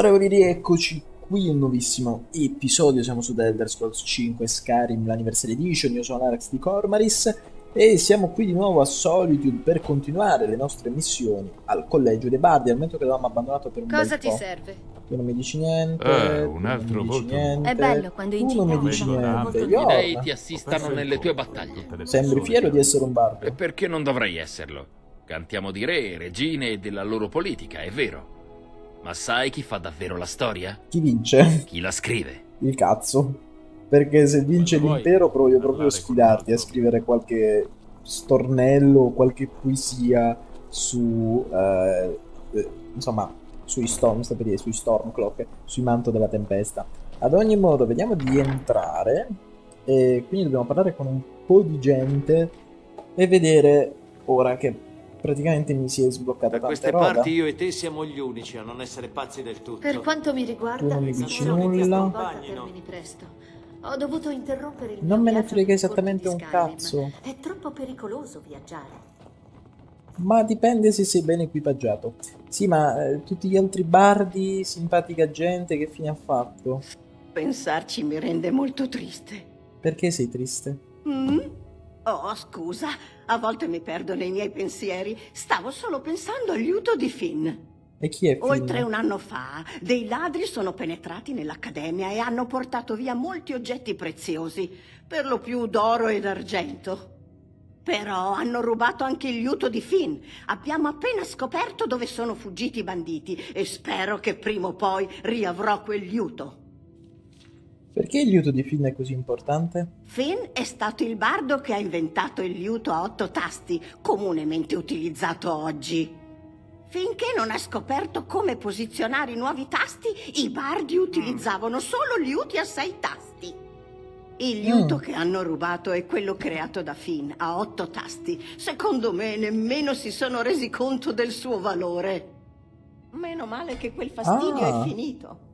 Onorevoli, rieccoci qui, un nuovissimo episodio, siamo su The Elder Scrolls 5 Skyrim, l'Anniversary Edition, io sono Alex di Cormaris e siamo qui di nuovo a Solitude per continuare le nostre missioni al Collegio dei Bardi, al momento che l'avevamo abbandonato per un bel po'. Cosa ti serve? Tu non mi dici niente, un altro voto. niente, È bello quando tu non mi dici niente, Gli dei Yorn, ti assistano nelle tue battaglie. sembri fiero di essere un bardo. E perché non dovrei esserlo? Cantiamo di re, regine e della loro politica, è vero. Ma sai chi fa davvero la storia? Chi vince? Chi la scrive? Il cazzo. Perché se vince l'impero voglio proprio sfidarti a scrivere qualche stornello o qualche poesia su insomma sui Stormcloak, sui Manto della Tempesta. Ad ogni modo vediamo di entrare e quindi dobbiamo parlare con un po' di gente e vedere ora che praticamente mi si è sbloccata Da tanta queste roba. parti io e te siamo gli unici a non essere pazzi del tutto. Per quanto mi Tu riguarda, non mi dici sono nulla. volta termini presto. Ho dovuto interrompere il Non mio me ne viaggio frega per esattamente conto un di Skyrim. cazzo. È troppo pericoloso viaggiare. Ma dipende se sei ben equipaggiato. Sì, ma tutti gli altri bardi, simpatica gente, che fine ha fatto? Pensarci mi rende molto triste. Perché sei triste? Oh, scusa, a volte mi perdo nei miei pensieri. Stavo solo pensando al liuto di Finn. E chi è Finn? Oltre un anno fa, dei ladri sono penetrati nell'Accademia e hanno portato via molti oggetti preziosi, per lo più d'oro ed argento. Però hanno rubato anche il liuto di Finn. Abbiamo appena scoperto dove sono fuggiti i banditi e spero che prima o poi riavrò quel liuto. Perché il liuto di Finn è così importante? Finn è stato il bardo che ha inventato il liuto a 8 tasti, comunemente utilizzato oggi. Finché non ha scoperto come posizionare i nuovi tasti, i bardi utilizzavano solo liuti a 6 tasti. Il liuto che hanno rubato è quello creato da Finn, a 8 tasti. Secondo me nemmeno si sono resi conto del suo valore. Meno male che quel fastidio è finito.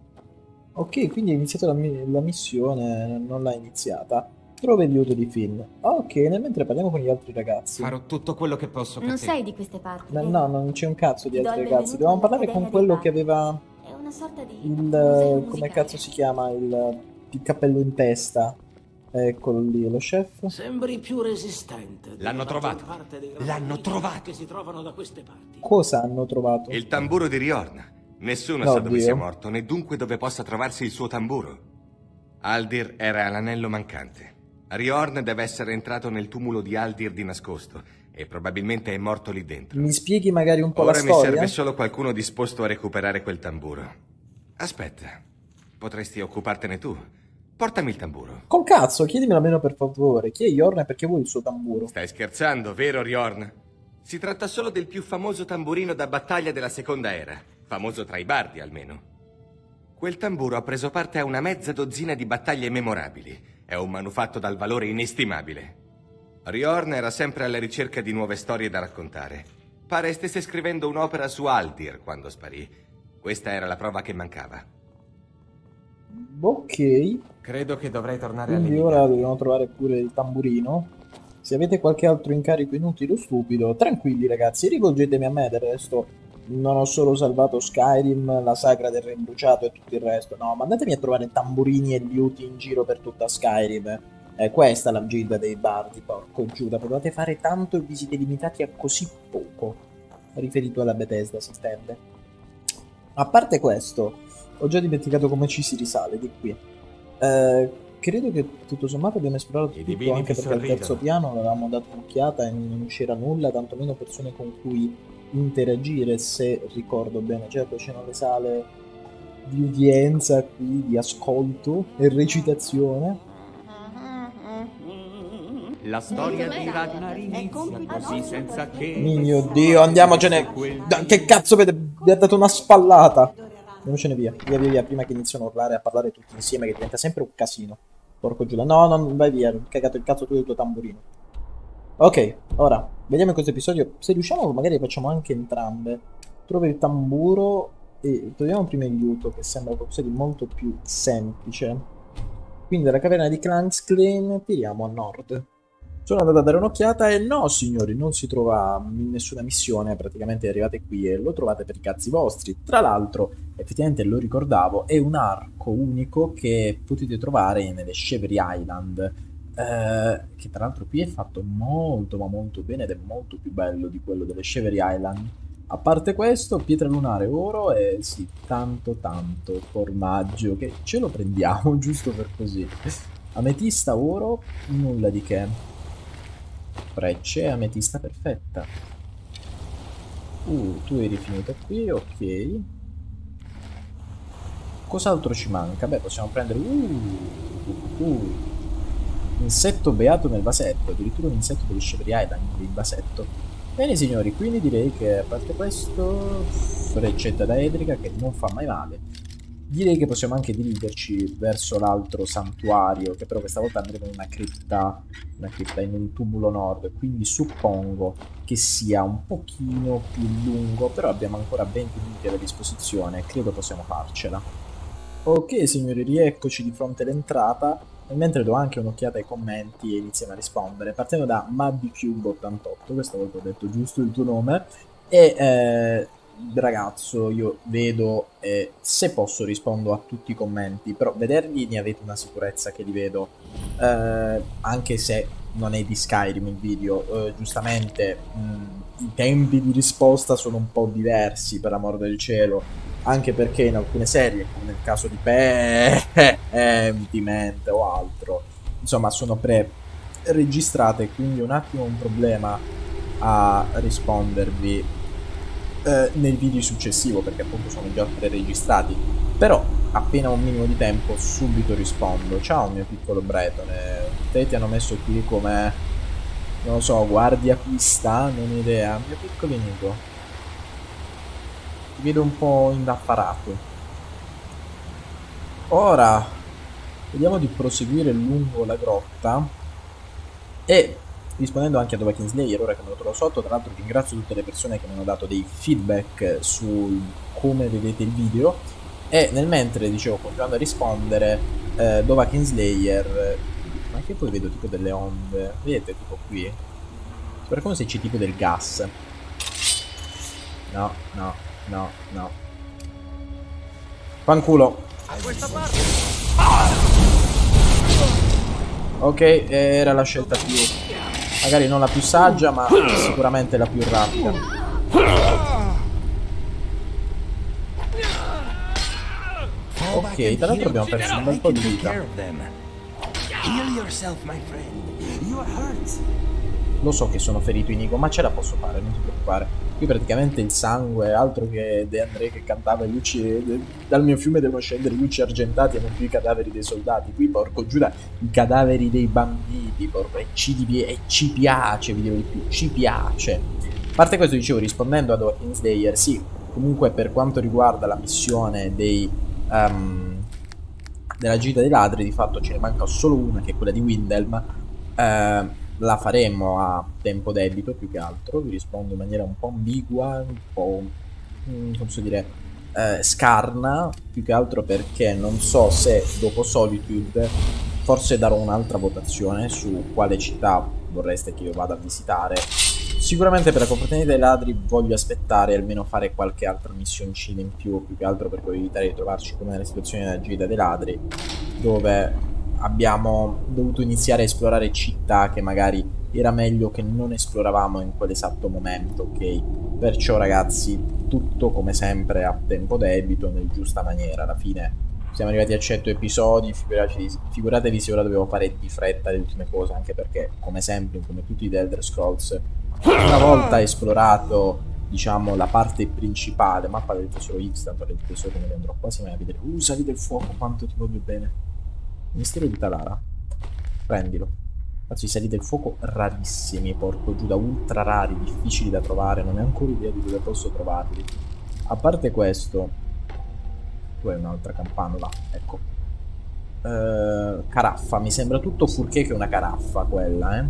Ok, quindi hai iniziato la missione, non l'hai iniziata. Trova il liuto di Finn. Ok, nel mentre parliamo con gli altri ragazzi. Farò tutto quello che posso per Non te. sei di queste parti. No, vero? non c'è un cazzo di Ti do altri il ragazzi. benvenuto Dobbiamo parlare con all'Accademia quello dei che aveva È una sorta di il... museo come musicale. cazzo si chiama? Il cappello in testa. Eccolo lì, lo chef. Sembri più resistente. L'hanno trovato. L'hanno trovato. Che si trovano da queste parti. Cosa hanno trovato? Il tamburo di Riorn. Nessuno No, sa dove Dio. sia morto, né dunque dove possa trovarsi il suo tamburo. Aldir era l'anello mancante. Riorn deve essere entrato nel tumulo di Aldir di nascosto e probabilmente è morto lì dentro. Mi spieghi magari un po' Ora la mi storia? serve solo qualcuno disposto a recuperare quel tamburo. Aspetta, potresti occupartene tu. Portami il tamburo. Col cazzo, chiedimelo almeno per favore. Chi è Yorn e perché vuoi il suo tamburo? Stai scherzando, vero Riorn? Si tratta solo del più famoso tamburino da battaglia della seconda era. Famoso tra i bardi, almeno. Quel tamburo ha preso parte a una mezza dozzina di battaglie memorabili. È un manufatto dal valore inestimabile. Riorn era sempre alla ricerca di nuove storie da raccontare. Pare stesse scrivendo un'opera su Aldir quando sparì. Questa era la prova che mancava. Ok, Credo che dovrei tornare quindi alle ora mie dobbiamo trovare pure il tamburino. Se avete qualche altro incarico inutile o stupido, tranquilli ragazzi, rivolgetemi a me, del resto non ho solo salvato Skyrim, la sagra del re bruciato e tutto il resto. No, mandatemi a trovare tamburini e liuti in giro per tutta Skyrim. Questa è la gilda dei bardi, porco Giuda. Potevate fare tanto e vi siete limitati a così poco. Riferito alla Bethesda, si intende. A parte questo, ho già dimenticato come ci si risale di qui. Credo che tutto sommato abbiamo esplorato I tutto, divini anche ti perché al terzo sorridono. piano avevamo dato un'occhiata e non c'era nulla, tantomeno persone con cui interagire, se ricordo bene. Certo, c'erano le sale di udienza qui, di ascolto e recitazione. La storia di Ragnar inizia così senza che... Mio Dio, andiamocene! Che cazzo vi ha dato una spallata? Andiamocene via, via via via, prima che iniziano a urlare e a parlare tutti insieme, che diventa sempre un casino. Porco Giuda, no, non vai via, hai cagato il cazzo tu del tuo tamburino. Ok, ora, vediamo in questo episodio, se riusciamo magari facciamo anche entrambe. Trova il tamburo e troviamo prima il liuto, che sembra qualcosa di molto più semplice. Quindi dalla caverna di Clansclane tiriamo a nord. Sono andato a dare un'occhiata e no, signori, non si trova in nessuna missione, praticamente arrivate qui e lo trovate per i cazzi vostri. Tra l'altro, effettivamente lo ricordavo, è un arco unico che potete trovare nelle Chevery Island, che tra l'altro qui è fatto molto ma molto bene ed è molto più bello di quello delle Chevery Island. A parte questo, pietra lunare, oro e sì, tanto formaggio, che ce lo prendiamo giusto per così. Ametista, oro, nulla di che. Frecce, ametista perfetta. Tu eri finito qui, ok. Cos'altro ci manca? Beh, possiamo prendere... insetto beato nel vasetto, addirittura un insetto delle Chevery Island in vasetto. Bene signori, quindi direi che a parte questo, freccetta da Edrica che non fa mai male. Direi che possiamo anche dirigerci verso l'altro santuario, che però questa volta andremo in una cripta in un tubulo nord, quindi suppongo che sia un pochino più lungo, però abbiamo ancora 20 minuti a disposizione, credo possiamo farcela. Ok signori, rieccoci di fronte all'entrata, e mentre do anche un'occhiata ai commenti e iniziamo a rispondere, partendo da MuddyCube88, questa volta ho detto giusto il tuo nome, e... ragazzo, io vedo se posso rispondo a tutti i commenti, però vederli ne avete una sicurezza che li vedo, anche se non è di Skyrim il video, giustamente i tempi di risposta sono un po' diversi, per amor del cielo, anche perché in alcune serie, come nel caso di Pentiment o altro, insomma sono pre-registrate, quindi un attimo un problema a rispondervi nel video successivo, perché appunto sono già pre-registrati, però appena ho un minimo di tempo subito rispondo. Ciao mio piccolo bretone, te ti hanno messo qui come, non lo so, guardia pista, non ho idea, mio piccolo amico, ti vedo un po' indaffarato. Ora vediamo di proseguire lungo la grotta e rispondendo anche a Dova Kingslayer, ora che me lo trovo sotto. Tra l'altro ringrazio tutte le persone che mi hanno dato dei feedback su come vedete il video, e nel mentre, dicevo, continuando a rispondere, Dova Kingslayer, ma che poi vedo tipo delle onde, vedete tipo qui, sembra come se c'è tipo del gas. No, fanculo. Ok, era la scelta più, magari non la più saggia, ma sicuramente la più rapida. Ok, tra l'altro abbiamo perso un bel po' di vita. Lo so che sono ferito Inigo, ma ce la posso fare, non ti preoccupare. Qui praticamente il sangue è altro che De André che cantava dal mio fiume devono scendere luci argentati e non più i cadaveri dei soldati. Qui, porco Giuda, i cadaveri dei bambini, porco, e ci piace, vi dirò di più, ci piace. A parte questo, dicevo, rispondendo a Dova Kingslayer, sì, comunque per quanto riguarda la missione della gita dei ladri, di fatto ce ne manca solo una, che è quella di Windhelm. La faremo a tempo debito più che altro, vi rispondo in maniera un po' ambigua, un po' come posso dire, scarna, più che altro perché non so se dopo Solitude forse darò un'altra votazione su quale città vorreste che io vada a visitare. Sicuramente per la confraternita dei ladri voglio aspettare almeno fare qualche altra missioncina in più che altro per poi evitare di trovarci come nelle situazioni della gita dei ladri, dove abbiamo dovuto iniziare a esplorare città che magari era meglio che non esploravamo in quell'esatto momento, ok? Perciò ragazzi, tutto come sempre a tempo debito, nel giusta maniera. Alla fine siamo arrivati a 100 episodi, figuratevi se ora dovevo fare di fretta le ultime cose, anche perché come sempre, come tutti i The Elder Scrolls, una volta esplorato, diciamo, la parte principale, mappa del tesoro X, tanto del tesoro non ne andrò quasi mai a vedere. Sali del fuoco, quanto ti voglio bene. Mistero di Talara, prendilo. Anzi, i sali del fuoco rarissimi, porco Giuda, ultra rari, difficili da trovare, non ho ancora idea di dove posso trovarli. A parte questo, tu hai un'altra campanola, ecco. Caraffa, mi sembra tutto furché che una caraffa quella,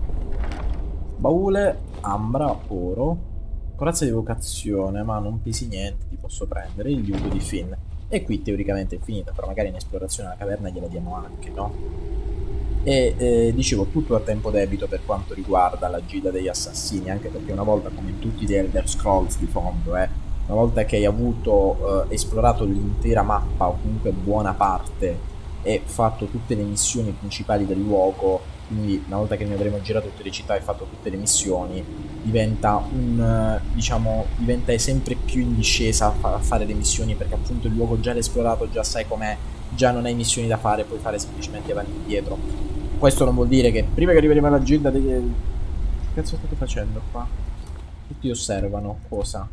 Baule, ambra, oro, corazza di evocazione, ma non pesi niente, ti posso prendere, il liuto di Finn. E qui teoricamente è finita, però magari in esplorazione alla caverna gliela diamo anche, no? E dicevo, tutto a tempo debito per quanto riguarda la Gilda degli Assassini, anche perché una volta, come in tutti gli Elder Scrolls di fondo, una volta che hai avuto esplorato l'intera mappa, o comunque buona parte, e fatto tutte le missioni principali del luogo, quindi una volta che ne avremo girato tutte le città e fatto tutte le missioni, diventa diventa sempre più in discesa a fare le missioni, perché appunto il luogo già l'hai esplorato, già sai com'è, già non hai missioni da fare, puoi fare semplicemente avanti e indietro. Questo non vuol dire che prima che arriveremo alla Gilda degli... Che cazzo state facendo qua? Tutti osservano, cosa?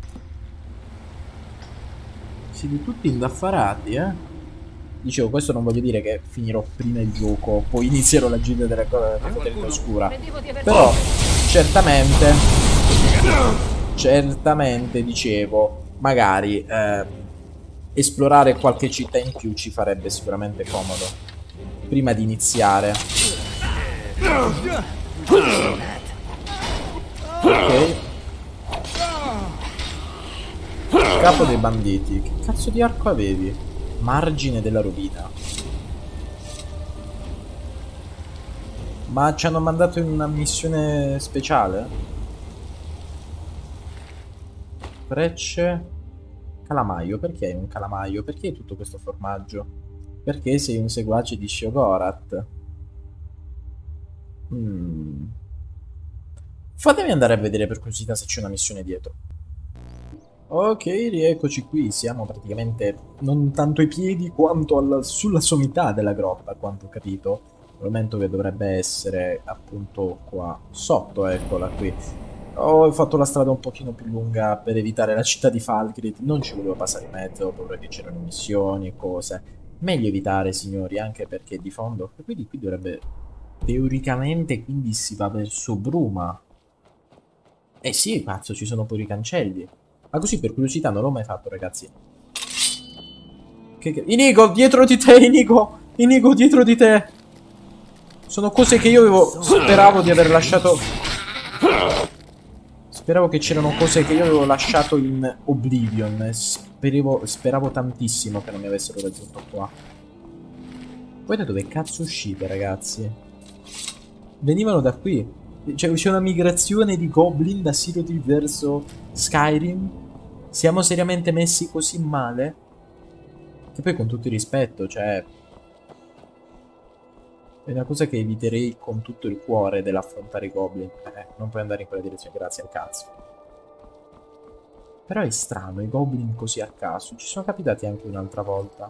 Siete tutti indaffarati, Dicevo, questo non voglio dire che finirò prima il gioco, poi inizierò la Gilda della Fraternità Oscura. Però, certamente, dicevo, magari esplorare qualche città in più ci farebbe sicuramente comodo. Prima di iniziare. Ok. Capo dei banditi. Che cazzo di arco avevi? Margine della rovina. Ma ci hanno mandato in una missione speciale? Frecce. Calamaio. Perché hai un calamaio? Perché hai tutto questo formaggio? Perché sei un seguace di Shogorath? Fatemi andare a vedere per curiosità se c'è una missione dietro. Ok, rieccoci qui, siamo praticamente non tanto ai piedi quanto sulla sommità della grotta, a quanto ho capito. Il momento che dovrebbe essere appunto qua sotto, eccola qui. Ho fatto la strada un pochino più lunga per evitare la città di Falkreath, non ci volevo passare in mezzo, ho paura che c'erano missioni e cose. Meglio evitare, signori, anche perché di fondo... Quindi qui dovrebbe... Teoricamente quindi si va verso Bruma. Eh sì, cazzo, ci sono pure i cancelli. Ma così per curiosità non l'ho mai fatto, ragazzi. Inigo, dietro di te, Inigo! Inigo, dietro di te! Sono cose che io avevo... Speravo di aver lasciato... Speravo che c'erano cose che io avevo lasciato in Oblivion. Speravo tantissimo che non mi avessero raggiunto qua. Poi da dove cazzo uscite, ragazzi? Venivano da qui. Cioè c'è una migrazione di goblin da Citadel verso Skyrim. Siamo seriamente messi così male? Che poi con tutto il rispetto, cioè... È una cosa che eviterei con tutto il cuore dell'affrontare i goblin. Non puoi andare in quella direzione, grazie al cazzo. Però è strano, i goblin così a caso. Ci sono capitati anche un'altra volta.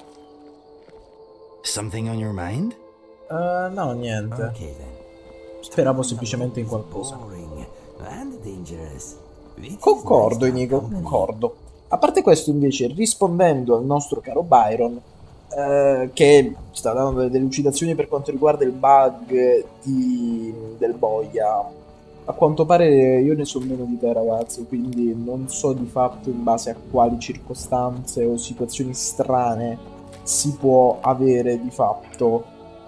Something on your mind? No, niente. Okay, then. Speravo semplicemente in qualcosa. Boring and dangerous. Concordo, Inigo, concordo. A parte questo, invece, rispondendo al nostro caro Byron, che sta dando delle delucidazioni per quanto riguarda il bug del boia, a quanto pare io ne so meno di te, ragazzi, quindi non so di fatto in base a quali circostanze o situazioni strane si può avere di fatto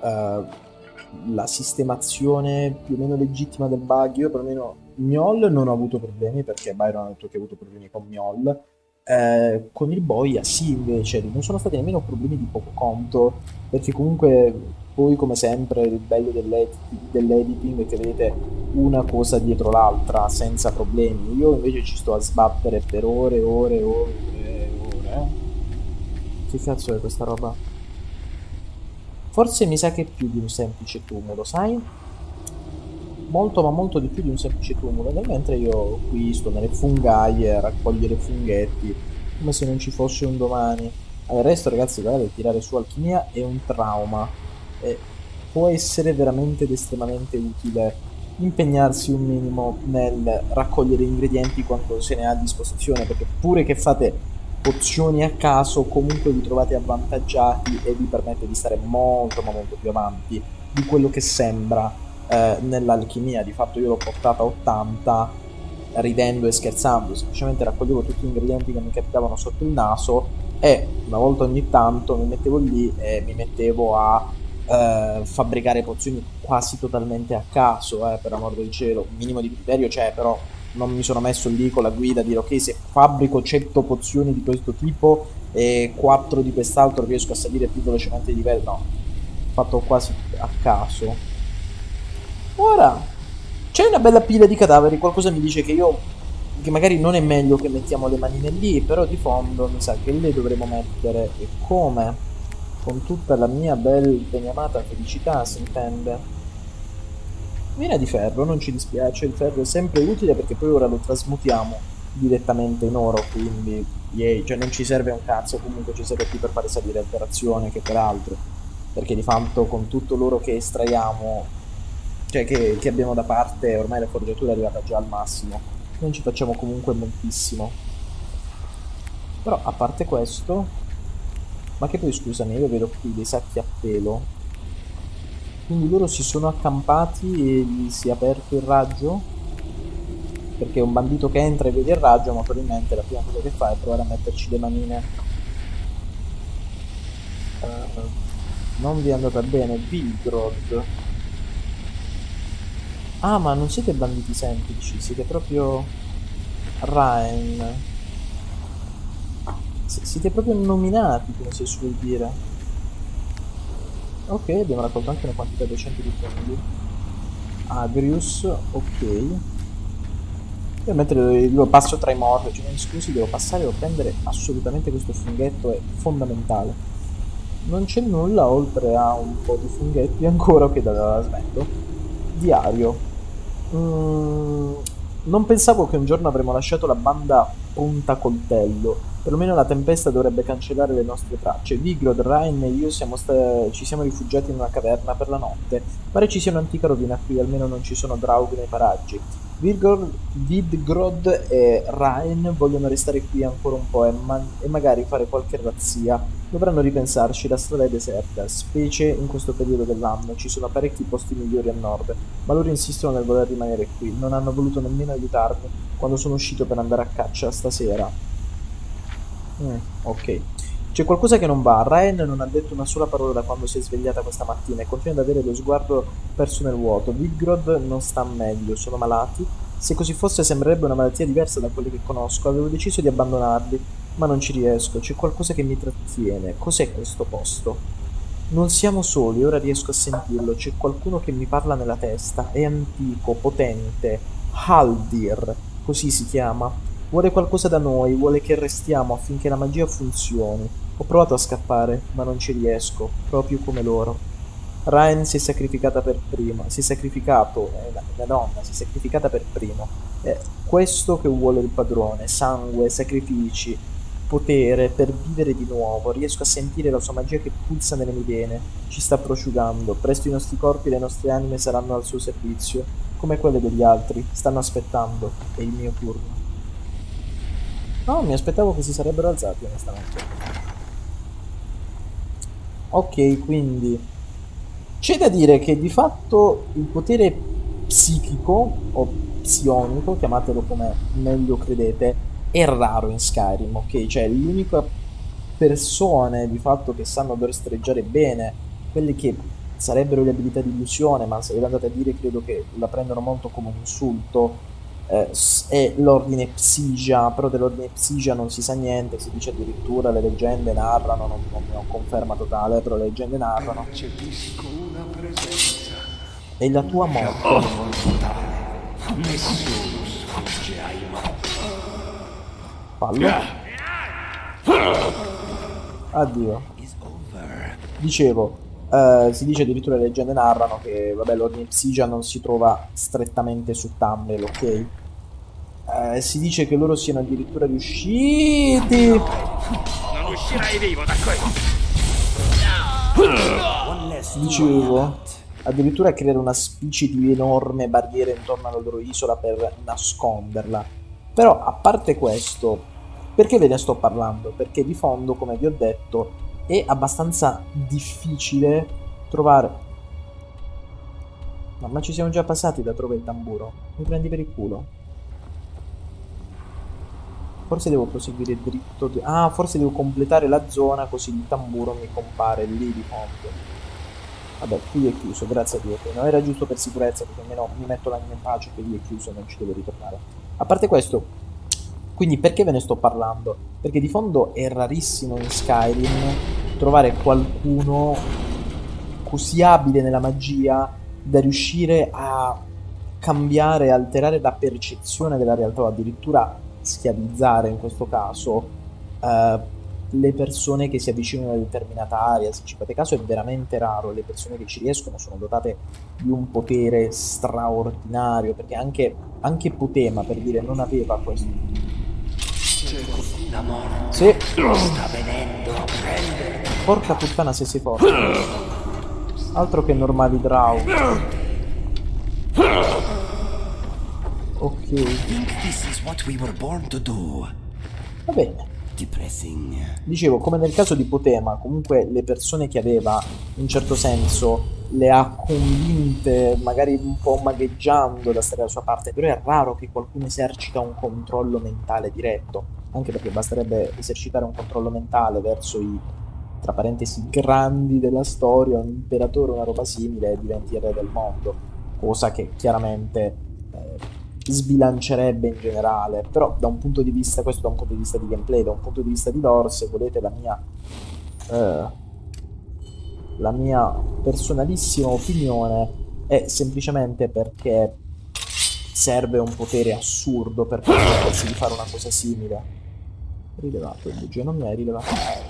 la sistemazione più o meno legittima del bug. Io perlomeno Mjol non ho avuto problemi, perché Byron ha detto che ha avuto problemi con Mjol. Con il boia sì, invece non sono stati nemmeno problemi di poco conto, perché comunque poi, come sempre, il bello dell'editing è che vedete una cosa dietro l'altra senza problemi. Io invece ci sto a sbattere per ore e ore e ore e ore. Che cazzo è questa roba? Forse mi sa che è più di un semplice tumulo, sai? Molto ma molto di più di un semplice tumulo. Nel mentre io qui sto nelle fungaie a raccogliere funghetti come se non ci fosse un domani. Al resto, ragazzi, guardate, tirare su alchimia è un trauma e può essere veramente ed estremamente utile impegnarsi un minimo nel raccogliere ingredienti quando se ne ha a disposizione, perché pure che fate pozioni a caso comunque vi trovate avvantaggiati e vi permette di stare molto ma molto più avanti di quello che sembra nell'alchimia. Di fatto io l'ho portata a 80 ridendo e scherzando, semplicemente raccoglievo tutti gli ingredienti che mi capitavano sotto il naso e una volta ogni tanto mi mettevo lì e mi mettevo a fabbricare pozioni quasi totalmente a caso, per amor del cielo. Un minimo di criterio c'è, però non mi sono messo lì con la guida a dire ok, se fabbrico 100 pozioni di questo tipo e 4 di quest'altro riesco a salire più velocemente di livello. No, fatto quasi a caso. Ora c'è una bella pila di cadaveri, qualcosa mi dice che magari non è meglio che mettiamo le manine lì, però di fondo mi sa che le dovremo mettere, e come? Con tutta la mia beniamata felicità, si intende. Mina di ferro, non ci dispiace, il ferro è sempre utile perché poi ora lo trasmutiamo direttamente in oro, quindi yay, cioè non ci serve un cazzo, comunque ci serve più per fare salire alterazione che per altro, perché di fatto con tutto l'oro che estraiamo, cioè che abbiamo da parte, ormai la forgiatura è arrivata già al massimo, non ci facciamo comunque moltissimo. Però a parte questo, ma che poi scusami, io vedo qui dei sacchi a pelo, quindi loro si sono accampati e gli si è aperto il raggio, perché un bandito che entra e vede il raggio, ma probabilmente la prima cosa che fa è provare a metterci le manine. Non vi è andata bene. Vilgrod. Ah, ma non siete banditi semplici, siete proprio Rain. Siete proprio nominati, come si suol dire. Ok, abbiamo raccolto anche una quantità decente di fondi. Agrius, ok. Io mentre lo passo tra i morti, cioè mi scusi, devo passare, devo prendere assolutamente questo funghetto, è fondamentale. Non c'è nulla oltre a un po' di funghetti ancora che da smetto. Diario. Non pensavo che un giorno avremmo lasciato la banda Punta Coltello. Perlomeno la tempesta dovrebbe cancellare le nostre tracce. Vigrod, Rain e io ci siamo rifugiati in una caverna per la notte. Pare ci sia un'antica rovina qui, almeno non ci sono draughi nei paraggi. Vidgrod e Rain vogliono restare qui ancora un po' e magari fare qualche razzia. Dovranno ripensarci, la strada è deserta, specie in questo periodo dell'anno. Ci sono parecchi posti migliori a nord, ma loro insistono nel voler rimanere qui. Non hanno voluto nemmeno aiutarmi quando sono uscito per andare a caccia stasera. Ok. C'è qualcosa che non va. Rain non ha detto una sola parola da quando si è svegliata questa mattina e continua ad avere lo sguardo perso nel vuoto. Vidgrod non sta meglio, sono malati. Se così fosse sembrerebbe una malattia diversa da quelle che conosco. Avevo deciso di abbandonarli, ma non ci riesco. C'è qualcosa che mi trattiene. Cos'è questo posto? Non siamo soli, ora riesco a sentirlo. C'è qualcuno che mi parla nella testa. È antico, potente. Haldir, così si chiama. Vuole qualcosa da noi, vuole che restiamo affinché la magia funzioni. Ho provato a scappare, ma non ci riesco, proprio come loro. Rain si è sacrificata per prima, si è sacrificato, la donna si è sacrificata per primo. È questo che vuole il padrone, sangue, sacrifici, potere per vivere di nuovo. Riesco a sentire la sua magia che pulsa nelle mie vene, ci sta prosciugando. Presto i nostri corpi e le nostre anime saranno al suo servizio, come quelle degli altri. Stanno aspettando, è il mio turno. No, mi aspettavo che si sarebbero alzati, onestamente. Ok, quindi c'è da dire che di fatto il potere psichico o psionico, chiamatelo come meglio credete, è raro in Skyrim, ok? Cioè l'unica persone di fatto che sanno destreggiare bene quelle che sarebbero le abilità di illusione, ma se ve le andate a dire credo che la prendono molto come un insulto, è l'ordine Psigia, però dell'ordine Psigia non si sa niente, si dice addirittura, le leggende narrano, non ho conferma totale, però le leggende narrano. Percepisco una presenza. E la tua morte. Nessuno sfugge ai morti. Fallo. Addio. Dicevo, si dice addirittura, le leggende narrano che, vabbè, l'ordine Psigia non si trova strettamente su Tamriel, ok? Si dice che loro siano addirittura riusciti. Non uscirai vivo da qui. Dicevo, addirittura a creare una specie di enorme barriera intorno alla loro isola per nasconderla. Però, a parte questo, perché ve ne sto parlando? Perché di fondo, come vi ho detto, è abbastanza difficile trovare... Ma ci siamo già passati da dove il tamburo? Mi prendi per il culo? Forse devo proseguire dritto... Ah, forse devo completare la zona così il tamburo mi compare lì di fondo. Vabbè, qui è chiuso, grazie a Dio. No, era giusto per sicurezza, perché almeno mi metto l'anima in pace che lì è chiuso e non ci devo ritornare. A parte questo, quindi perché ve ne sto parlando? Perché di fondo è rarissimo in Skyrim trovare qualcuno così abile nella magia da riuscire a cambiare, alterare la percezione della realtà, o addirittura schiavizzare in questo caso le persone che si avvicinano a determinata area. Se ci fate caso è veramente raro, le persone che ci riescono sono dotate di un potere straordinario, perché anche Potema, per dire, non aveva questo. La morte Sì. sta venendo a prendere. Porca puttana se sei forte. Altro che normali draw. Ok. Think this is what we were born to do. Va bene. Depressing. Dicevo, come nel caso di Potema, comunque le persone che aveva, in certo senso, le ha convinte, magari un po' magheggiando da stare dalla sua parte, però è raro che qualcuno esercita un controllo mentale diretto, anche perché basterebbe esercitare un controllo mentale verso i, tra parentesi, grandi della storia, un imperatore o una roba simile, e diventi il re del mondo, cosa che chiaramente sbilancerebbe in generale. Però da un punto di vista, questo da un punto di vista di gameplay, da un punto di vista di lore, se volete la mia personalissima opinione è semplicemente perché serve un potere assurdo per permettersi di fare una cosa simile. Rilevato il bugie, non mi hai rilevato.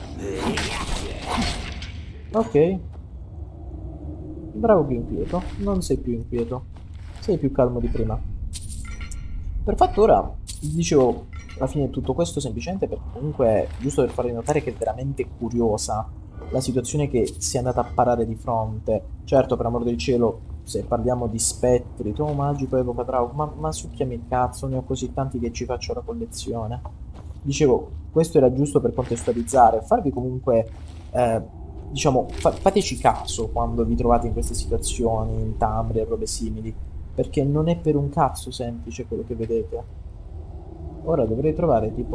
Ok. Bravo più inquieto. Non sei più inquieto, sei più calmo di prima. Per fatto ora, dicevo, alla fine di tutto questo semplicemente perché comunque, giusto per farvi notare che è veramente curiosa la situazione che si è andata a parare di fronte. Certo, per amor del cielo, se parliamo di spettri, tomo magico, evoca drago, ma succhiami il cazzo, ne ho così tanti che ci faccio la collezione. Dicevo, questo era giusto per contestualizzare, farvi comunque, diciamo, fateci caso quando vi trovate in queste situazioni, in Tamri e robe simili, perché non è per un cazzo semplice quello che vedete. Ora dovrei trovare tipo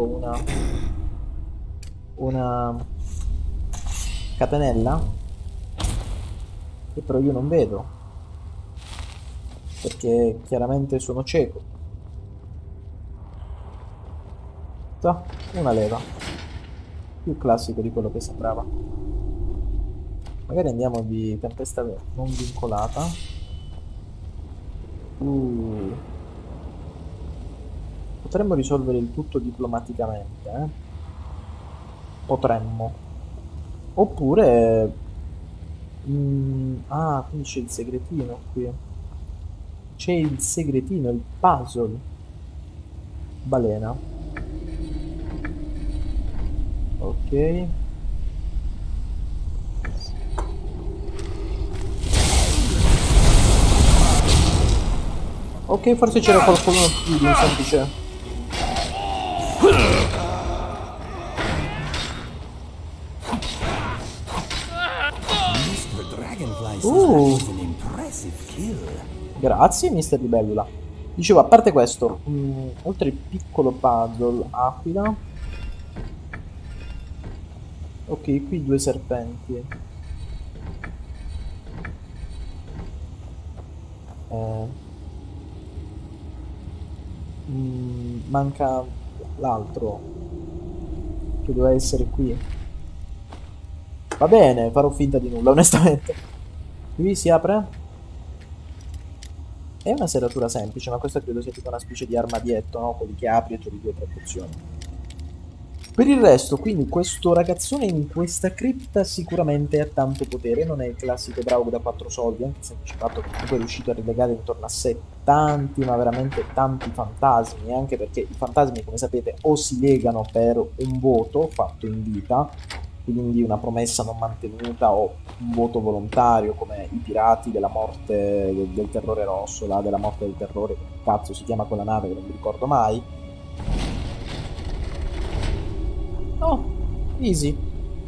una catenella che però io non vedo, perché chiaramente sono cieco. Una leva, più classico di quello che sembrava. Magari andiamo di tempesta non vincolata. Potremmo risolvere il tutto diplomaticamente, Potremmo. Oppure ah, quindi c'è il segretino qui. C'è il segretino, il puzzle. Balena. Ok. Ok, forse c'era qualcuno più di un semplice. Mr. Dragonfly says that is an impressive kill. Grazie, Mister Libellula. Dicevo, a parte questo, oltre il piccolo puzzle aquila. Ok, qui due serpenti. Manca l'altro che doveva essere qui. Va bene, farò finta di nulla, onestamente. Qui si apre. È una serratura semplice, ma questa credo sia tipo una specie di armadietto, no? Quelli che apri e trovi 2 o 3 pozioni. Per il resto, quindi, questo ragazzone in questa cripta sicuramente ha tanto potere. Non è il classico drago da 4 soldi, anche se il fatto che comunque è riuscito a relegare intorno a sé tanti, ma veramente tanti fantasmi, anche perché i fantasmi, come sapete, o si legano per un voto fatto in vita, quindi una promessa non mantenuta, o un voto volontario, come i pirati della morte del terrore rosso, là, della morte del terrore, che cazzo si chiama quella nave che non mi ricordo mai. Oh, easy.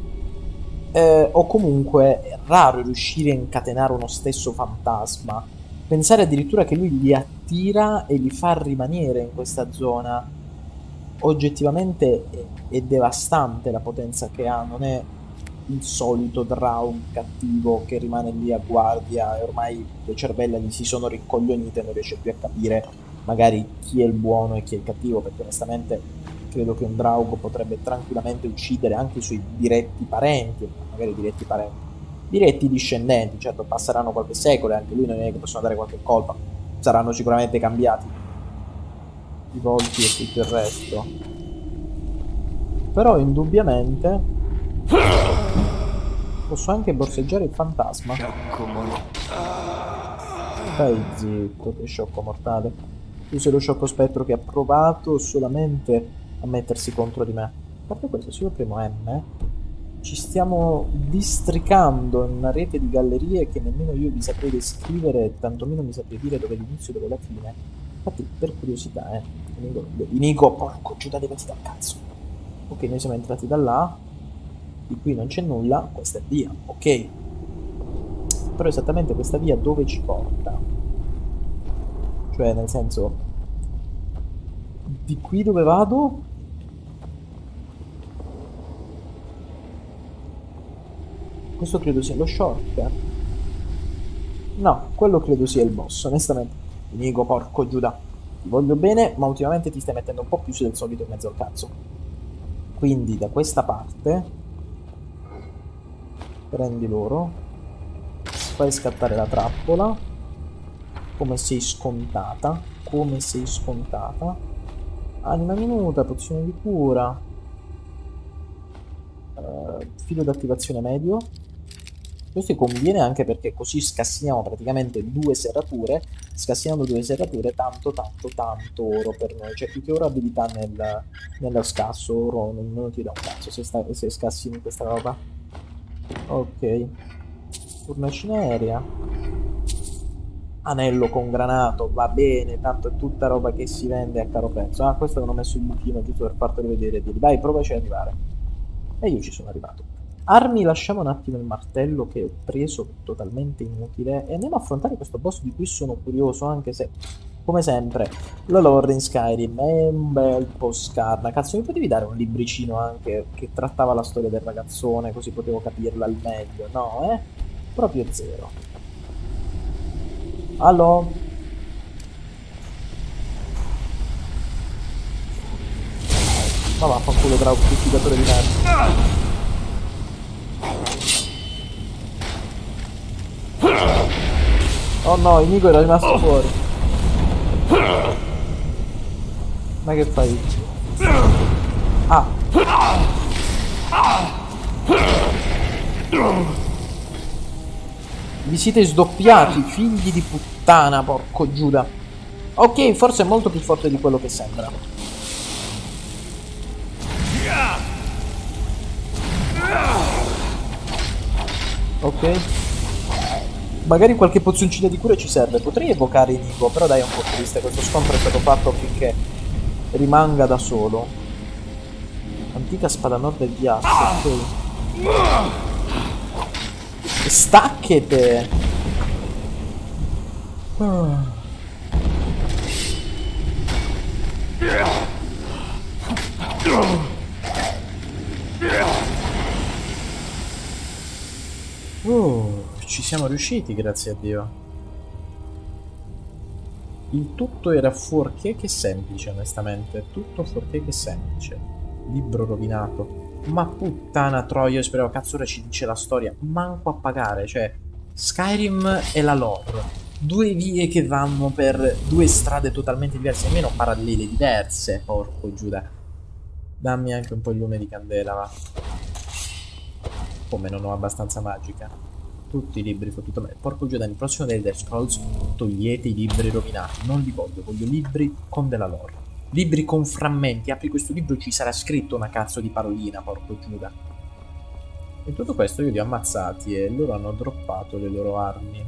O comunque è raro riuscire a incatenare uno stesso fantasma. Pensare addirittura che lui li attira e li fa rimanere in questa zona, oggettivamente è devastante la potenza che ha. Non è il solito draw cattivo che rimane lì a guardia e ormai le cervella gli si sono rincoglionite e non riesce più a capire magari chi è il buono e chi è il cattivo, perché onestamente credo che un drago potrebbe tranquillamente uccidere anche i suoi diretti parenti, magari diretti parenti, Diretti discendenti, certo passeranno qualche secolo e anche lui non è che possono dare qualche colpa. Saranno sicuramente cambiati i volti e tutto il resto. Però indubbiamente posso anche borseggiare il fantasma. Stai zitto, che sciocco mortale. Tu sei lo sciocco spettro che ha provato solamente a mettersi contro di me. A parte questo, se io premo M, ci stiamo districando in una rete di gallerie che nemmeno io vi saprei descrivere, tantomeno mi saprei dire dove è l'inizio e dove è la fine. Infatti, per curiosità, Inigo, porco giuda, levati dal cazzo. Ok, noi siamo entrati da là, di qui non c'è nulla, questa è via, ok. Però esattamente questa via dove ci porta? Cioè, nel senso, di qui dove vado? Questo credo sia lo shortcut. No, quello credo sia il boss, onestamente. Inigo, porco Giuda. Ti voglio bene, ma ultimamente ti stai mettendo un po' più su del solito in mezzo al cazzo. Quindi da questa parte prendi loro, fai scattare la trappola, come sei scontata, anima minuta, pozione di cura, filo d'attivazione medio. Questo conviene anche perché così scassiamo praticamente 2 serrature. Scassiamo 2 serrature, tanto oro per noi. Cioè più che oro abilità nello scasso. Oro non ti dà un cazzo se scassi in questa roba. Ok. Fornace aerea. Anello con granato, va bene, tanto è tutta roba che si vende a caro prezzo. Ah, questo non ho messo il buchino giusto per fartelo vedere e dire dai, provaci ad arrivare. E io ci sono arrivato. Armi, lasciamo un attimo il martello che ho preso, totalmente inutile, e andiamo a affrontare questo boss di cui sono curioso, anche se, come sempre, la lore in Skyrim è un bel po' scarna. Cazzo, mi potevi dare un libricino anche che trattava la storia del ragazzone, così potevo capirla al meglio? No, proprio zero. Allo? Ma vaffanculo, bravo, purificatore di merda. Oh no, Inigo era rimasto fuori. Ma che fai? Ah. Vi siete sdoppiati, figli di puttana, porco Giuda. Ok, forse è molto più forte di quello che sembra. Ok. Magari qualche pozioncina di cura ci serve. Potrei evocare Inigo, però dai, è un po' triste. Questo scontro è stato fatto affinché rimanga da solo. Antica spada nord del ghiaccio, ok. Stacchete! Ci siamo riusciti, grazie a Dio. Il tutto era fuorché che semplice, onestamente. Tutto fuorché che semplice. Libro rovinato. Ma puttana troia, spero, cazzo, ora ci dice la storia. Manco a pagare, cioè, Skyrim e la lore. 2 vie che vanno per 2 strade totalmente diverse, almeno parallele diverse, porco Giuda. Dammi anche un po' il lume di candela, va. Come non ho abbastanza magica. Tutti i libri fottuto me. Porco Giuda, nel prossimo dei Elder Scrolls togliete i libri rovinati. Non li voglio libri con della lore. Libri con frammenti. Apri questo libro e ci sarà scritto una cazzo di parolina, porco Giuda. In tutto questo io li ho ammazzati e loro hanno droppato le loro armi.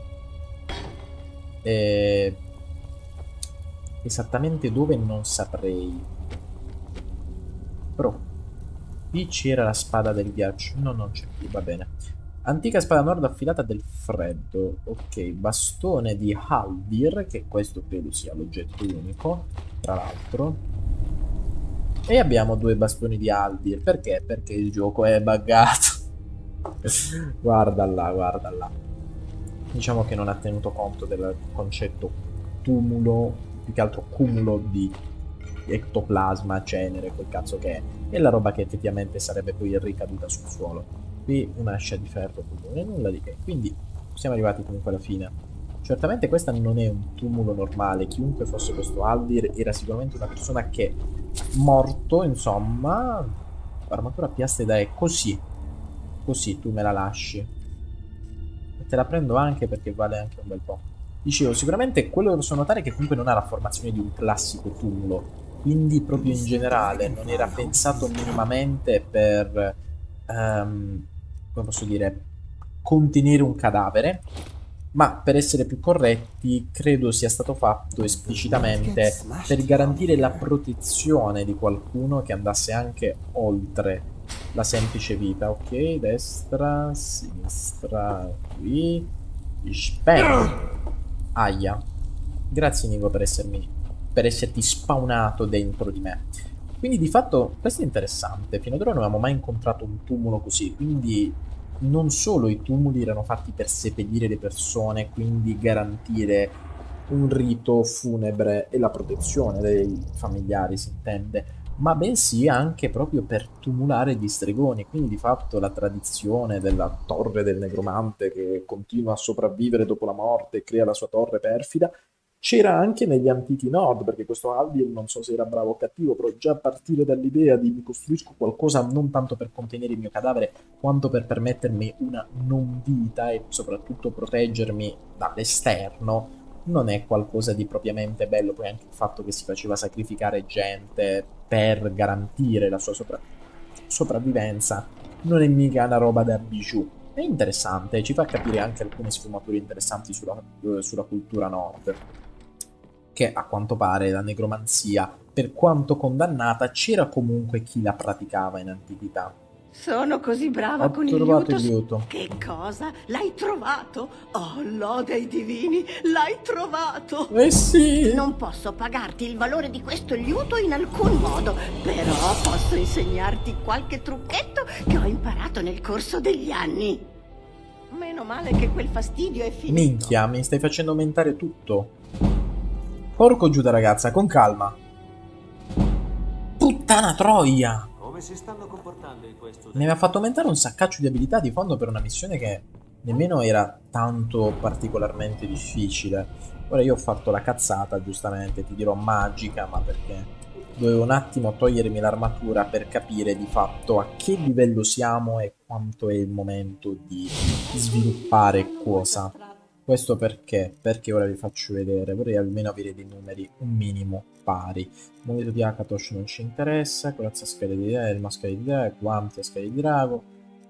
E... esattamente dove non saprei. Però qui c'era la spada del ghiaccio. No, non c'è più, va bene. Antica spada nord affilata del freddo. Ok, bastone di Haldir, che questo credo sia l'oggetto unico, tra l'altro. E abbiamo 2 bastoni di Haldir. Perché? Perché il gioco è buggato. Guarda là, guarda là. Diciamo che non ha tenuto conto del concetto tumulo, più che altro cumulo di ectoplasma, cenere, quel cazzo che è. E la roba che effettivamente sarebbe poi ricaduta sul suolo. Qui un'ascia di ferro comune, nulla di che. Quindi siamo arrivati comunque alla fine. Certamente questa non è un tumulo normale. Chiunque fosse questo Aldir era sicuramente una persona che, morto, insomma, l'armatura a piastre da è così. Così tu me la lasci. E te la prendo anche perché vale anche un bel po'. Dicevo, sicuramente quello che posso notare è che comunque non ha la formazione di un classico tumulo. Quindi proprio in generale non era pensato minimamente per, come posso dire, contenere un cadavere, ma per essere più corretti credo sia stato fatto esplicitamente per garantire la protezione di qualcuno che andasse anche oltre la semplice vita. Ok, destra, sinistra, qui, spero. Aia. Grazie Nico per esserti spawnato dentro di me. Quindi di fatto questo è interessante. Fino ad ora non avevamo mai incontrato un tumulo così. Quindi non solo i tumuli erano fatti per seppellire le persone, quindi garantire un rito funebre e la protezione dei familiari, si intende, ma bensì anche proprio per tumulare gli stregoni. Quindi di fatto la tradizione della torre del negromante che continua a sopravvivere dopo la morte e crea la sua torre perfida c'era anche negli antichi Nord, perché questo Aldir non so se era bravo o cattivo, però già a partire dall'idea di mi costruisco qualcosa non tanto per contenere il mio cadavere quanto per permettermi una non vita e soprattutto proteggermi dall'esterno, non è qualcosa di propriamente bello. Poi anche il fatto che si faceva sacrificare gente per garantire la sua sopravvivenza non è mica una roba da bijou. È interessante, ci fa capire anche alcune sfumature interessanti sulla cultura nord, che a quanto pare la negromanzia, per quanto condannata, c'era comunque chi la praticava in antichità. Sono così brava Ho con trovato il il liuto. Che cosa? L'hai trovato? Oh, lode ai divini, l'hai trovato! Eh sì! Non posso pagarti il valore di questo liuto in alcun modo, però posso insegnarti qualche trucchetto che ho imparato nel corso degli anni. Meno male che quel fastidio è finito. Minchia, mi stai facendo aumentare tutto. Porco Giuda ragazza, con calma. Puttana troia! Come si stanno comportando in questo? Mi aveva fatto aumentare un saccaccio di abilità di fondo per una missione che nemmeno era tanto particolarmente difficile. Ora io ho fatto la cazzata, giustamente, ti dirò magica, ma perché dovevo un attimo togliermi l'armatura per capire di fatto a che livello siamo e quanto è il momento di sviluppare cosa. Questo perché? Perché ora vi faccio vedere, vorrei almeno avere dei numeri un minimo pari. Moneta di Akatosh non ci interessa, corazza a scale di elma, scale di drago, guanti a scale di drago.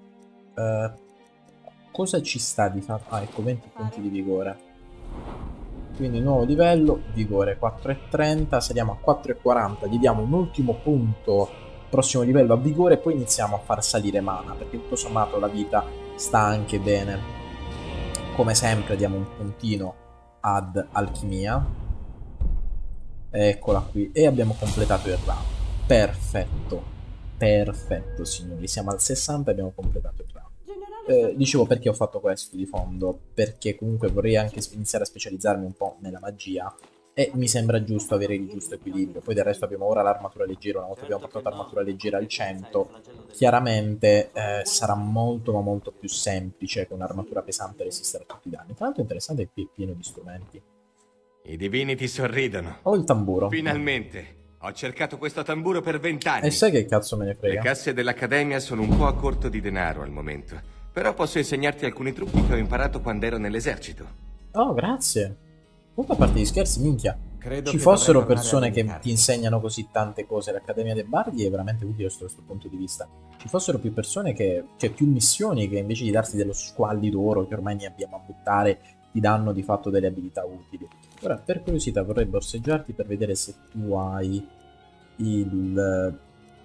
Cosa ci sta di fatto? Ah, ecco, 20 punti di vigore. Quindi nuovo livello, vigore 4,30, saliamo a 4,40, gli diamo un ultimo punto, prossimo livello a vigore, e poi iniziamo a far salire mana, perché tutto sommato la vita sta anche bene. Come sempre diamo un puntino ad alchimia. Eccola qui. E abbiamo completato il round. Perfetto. Perfetto, signori. Siamo al 60 e abbiamo completato il round. Dicevo perché ho fatto questo di fondo. Perché comunque vorrei anche iniziare a specializzarmi un po' nella magia. E mi sembra giusto avere il giusto equilibrio. Poi del resto abbiamo ora l'armatura leggera. Una volta abbiamo portato l'armatura leggera al 100, chiaramente sarà molto ma molto più semplice con un'armatura pesante resistere a tutti i danni. Tra l'altro è interessante che qui è pieno di strumenti. I divini ti sorridono. Ho il tamburo. Finalmente. Ho cercato questo tamburo per 20 anni. E sai che cazzo me ne frega? Le casse dell'Accademia sono un po' a corto di denaro al momento. Però posso insegnarti alcuni trucchi che ho imparato quando ero nell'esercito. Oh, grazie. Comunque a parte gli scherzi, minchia, Credo ci che fossero dovrei persone tornare a che vendicarmi. ti insegnano così tante cose. L'Accademia dei Bardi è veramente utile sotto questo punto di vista. Ci fossero più persone che, cioè più missioni che invece di darti dello squalli d'oro che ormai ne abbiamo a buttare, ti danno di fatto delle abilità utili. Ora, per curiosità, vorrei borseggiarti per vedere se tu hai il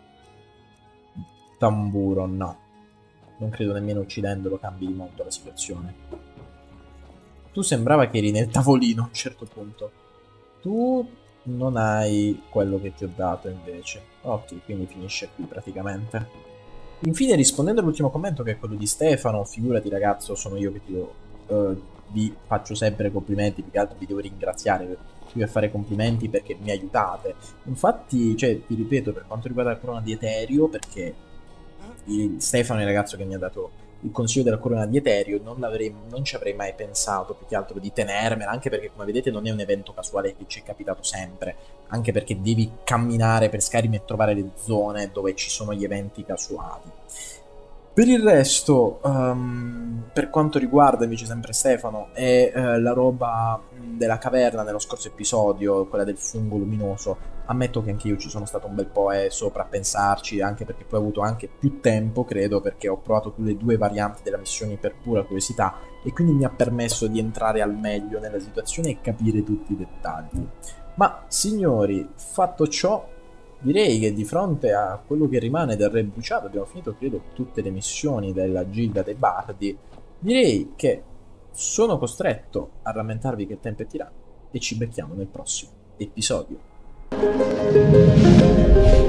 tamburo. No, non credo nemmeno uccidendolo cambi di molto la situazione. Tu sembrava che eri nel tavolino a un certo punto. Tu non hai quello che ti ho dato invece. Ok, quindi finisce qui praticamente. Infine, rispondendo all'ultimo commento che è quello di Stefano, figurati ragazzo, sono io che vi faccio sempre complimenti, più che altro vi devo ringraziare per fare complimenti perché mi aiutate. Infatti, cioè, ti ripeto, per quanto riguarda la corona di Eterio, perché Stefano è il ragazzo che mi ha dato il consiglio della corona di Etherio, non ci avrei mai pensato più che altro di tenermela, anche perché come vedete non è un evento casuale che ci è capitato sempre, anche perché devi camminare per Skyrim e trovare le zone dove ci sono gli eventi casuali. Per il resto, per quanto riguarda invece sempre Stefano e la roba della caverna nello scorso episodio, quella del fungo luminoso, ammetto che anche io ci sono stato un bel po' sopra a pensarci, anche perché poi ho avuto anche più tempo, credo, perché ho provato le due varianti della missione per pura curiosità e quindi mi ha permesso di entrare al meglio nella situazione e capire tutti i dettagli. Ma signori, fatto ciò, direi che di fronte a quello che rimane del Re Bruciato abbiamo finito, credo, tutte le missioni della Gilda dei Bardi. Direi che sono costretto a rammentarvi che il tempo è tiranno e ci becchiamo nel prossimo episodio.